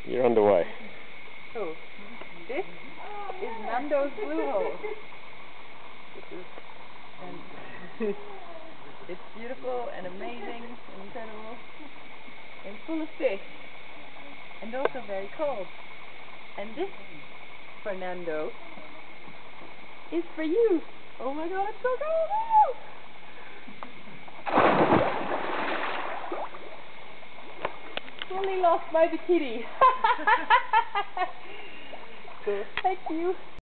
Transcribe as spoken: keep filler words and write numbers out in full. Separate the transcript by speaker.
Speaker 1: You're on the way.
Speaker 2: So, this is Nando's blue hole. This is, and it's beautiful and amazing and incredible and full of fish and also very cold. And this, Fernando, is for you. Oh my God, it's so cold! Fully lost my bikini. So, thank you.